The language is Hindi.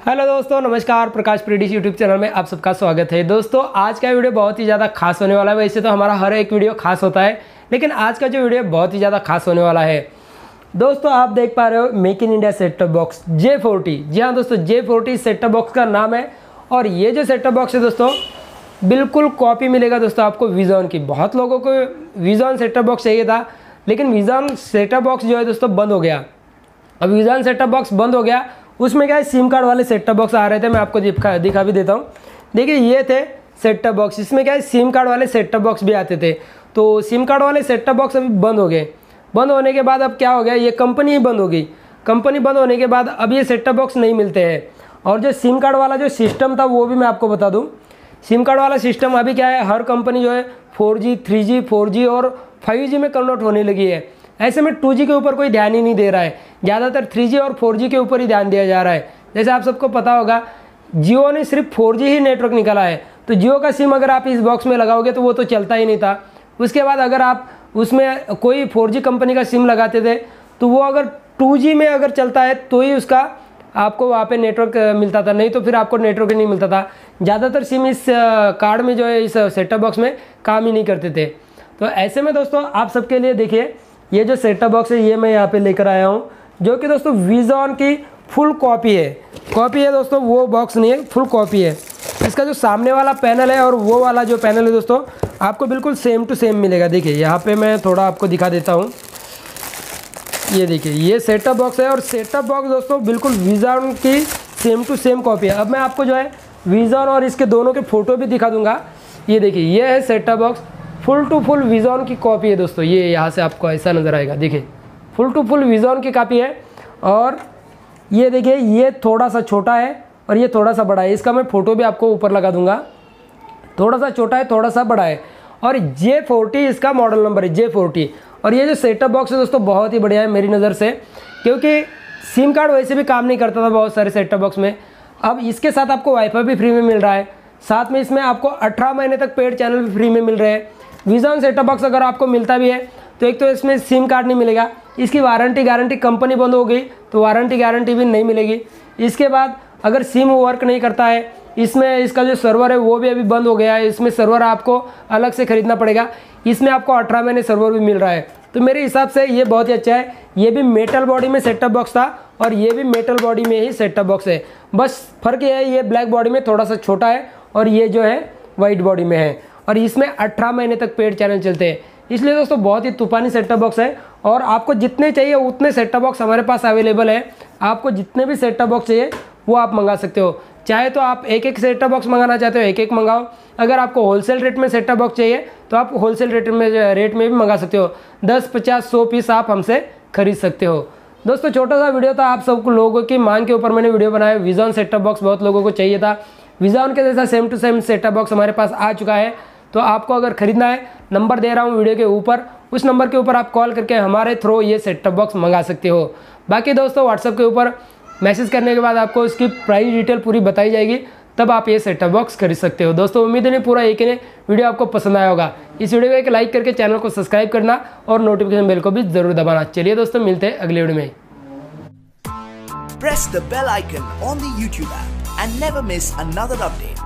हेलो दोस्तों, नमस्कार। प्रकाश प्रीडिश यूट्यूब चैनल में आप सबका स्वागत है। दोस्तों, आज का वीडियो बहुत ही ज़्यादा खास होने वाला है। वैसे तो हमारा हर एक वीडियो खास होता है, लेकिन आज का जो वीडियो बहुत ही ज़्यादा खास होने वाला है। दोस्तों, आप देख पा रहे हो make in India set top box J40। जी हाँ दोस्तों, J40 सेट टॉप बॉक्स का नाम है। और ये जो सेट टॉप बॉक्स है दोस्तों, बिल्कुल कॉपी मिलेगा दोस्तों आपको विजॉन की। बहुत लोगों को विजॉन सेट टॉप बॉक्स चाहिए था, लेकिन विजॉन सेट टॉप बॉक्स जो है दोस्तों बंद हो गया। अब विजॉन सेट टॉप बॉक्स बंद हो गया, उसमें क्या है, सिम कार्ड वाले सेट टॉप बॉक्स आ रहे थे। मैं आपको दिखा भी देता हूँ। देखिए, ये थे सेट टॉप बॉक्स। इसमें क्या है, सिम कार्ड वाले सेट टॉप बॉक्स भी आते थे। तो सिम कार्ड वाले सेट टॉप बॉक्स अभी बंद हो गए। बंद होने के बाद अब क्या हो गया, ये कंपनी ही बंद हो गई। कंपनी बंद होने के बाद अब ये सेट टॉप बॉक्स नहीं मिलते हैं। और जो सिम कार्ड वाला जो सिस्टम था वो भी मैं आपको बता दूँ। सिम कार्ड वाला सिस्टम अभी क्या है, हर कंपनी जो है 4G, 3G, 4G और 5G में कन्वर्ट होने लगी है। ऐसे में 2G के ऊपर कोई ध्यान ही नहीं दे रहा है। ज़्यादातर 3G और 4G के ऊपर ही ध्यान दिया जा रहा है। जैसे आप सबको पता होगा, जियो ने सिर्फ 4G ही नेटवर्क निकाला है। तो जियो का सिम अगर आप इस बॉक्स में लगाओगे तो वो तो चलता ही नहीं था। उसके बाद अगर आप उसमें कोई 4G कंपनी का सिम लगाते थे तो वो अगर 2G में अगर चलता है तो ही उसका आपको वहाँ पे नेटवर्क मिलता था, नहीं तो फिर आपको नेटवर्क नहीं मिलता था। ज़्यादातर सिम इस कार्ड में जो है, इस सेट टॉप बॉक्स में काम ही नहीं करते थे। तो ऐसे में दोस्तों, आप सबके लिए देखिए, ये जो सेट टॉप बॉक्स है ये मैं यहाँ पे लेकर आया हूँ, जो कि दोस्तों विजॉन की फुल कॉपी है दोस्तों। वो बॉक्स नहीं है, फुल कॉपी है। इसका जो सामने वाला पैनल है और वो वाला जो पैनल है दोस्तों, आपको बिल्कुल सेम टू सेम मिलेगा। देखिए, यहाँ पे मैं थोड़ा आपको दिखा देता हूँ। ये देखिए, ये सेट टॉप बॉक्स है और सेट टॉप बॉक्स दोस्तों बिल्कुल विजॉन की सेम टू सेम कॉपी है। अब मैं आपको जो है विजॉन और इसके दोनों के फ़ोटो भी दिखा दूँगा। ये देखिए, ये है set top box, full to full vision की कॉपी है दोस्तों। ये यहाँ से आपको ऐसा नज़र आएगा। देखिए, फुल टू फुल विजॉन की कॉपी है। और ये देखिए, ये थोड़ा सा छोटा है और ये थोड़ा सा बड़ा है। इसका मैं फ़ोटो भी आपको ऊपर लगा दूंगा। थोड़ा सा छोटा है, थोड़ा सा बड़ा है। और J40 इसका मॉडल नंबर है, J40। और ये जो सेट टॉप बॉक्स है दोस्तों, बहुत ही बढ़िया है मेरी नज़र से, क्योंकि सिम कार्ड वैसे भी काम नहीं करता था बहुत सारे सेट टॉप बॉक्स में। अब इसके साथ आपको वाईफाई भी फ्री में मिल रहा है। साथ में इसमें आपको 18 महीने तक पेड चैनल भी फ्री में मिल रहे हैं। विजॉन सेट टॉप बॉक्स अगर आपको मिलता भी है तो एक तो इसमें सिम कार्ड नहीं मिलेगा, इसकी वारंटी गारंटी, कंपनी बंद हो गई तो वारंटी गारंटी भी नहीं मिलेगी। इसके बाद अगर सिम वर्क नहीं करता है, इसमें इसका जो सर्वर है वो भी अभी बंद हो गया है। इसमें सर्वर आपको अलग से खरीदना पड़ेगा। इसमें आपको 18 महीने सर्वर भी मिल रहा है। तो मेरे हिसाब से ये बहुत ही अच्छा है। ये भी मेटल बॉडी में सेट टॉप बॉक्स था और ये भी मेटल बॉडी में ही सेट टॉप बॉक्स है। बस फ़र्क ये है, ये ब्लैक बॉडी में थोड़ा सा छोटा है और ये जो है वाइट बॉडी में है। और इसमें 18 महीने तक पेड चैनल चलते हैं। इसलिए दोस्तों बहुत ही तूफानी सेट टॉप बॉक्स है। और आपको जितने चाहिए उतने सेट टॉप बॉक्स हमारे पास अवेलेबल है। आपको जितने भी सेट टॉप बॉक्स चाहिए वो आप मंगा सकते हो। चाहे तो आप एक एक सेट टॉप बॉक्स मंगाना चाहते हो, एक एक मंगाओ। अगर आपको होलसेल रेट में सेट टॉप बॉक्स चाहिए तो आप होलसेल रेट में भी मंगा सकते हो। 10, 50, 100 पीस आप हमसे खरीद सकते हो। दोस्तों, छोटा सा वीडियो था, आप सब लोगों की मांग के ऊपर मैंने वीडियो बनाया। विजॉन सेट टॉप बॉक्स बहुत लोगों को चाहिए था। विजॉन के जैसा same to same set top box हमारे पास आ चुका है। तो आपको अगर खरीदना है, नंबर दे रहा हूँ वीडियो के ऊपर, उस नंबर के ऊपर आप कॉल करके हमारे थ्रू ये सेट टॉप बॉक्स मंगा सकते हो। बाकी दोस्तों, व्हाट्सएप के ऊपर मैसेज करने के बाद आपको इसकी प्राइस डिटेल पूरी बताई जाएगी, तब आप ये सेट टॉप बॉक्स खरीद सकते हो। दोस्तों, उम्मीद है पूरा एक वीडियो आपको पसंद आया होगा। इस वीडियो को एक लाइक करके चैनल को सब्सक्राइब करना और नोटिफिकेशन बेल को भी जरूर दबाना। चलिए दोस्तों, मिलते हैं अगले वीडियो में। Press the bell icon on the YouTube app and never miss another update.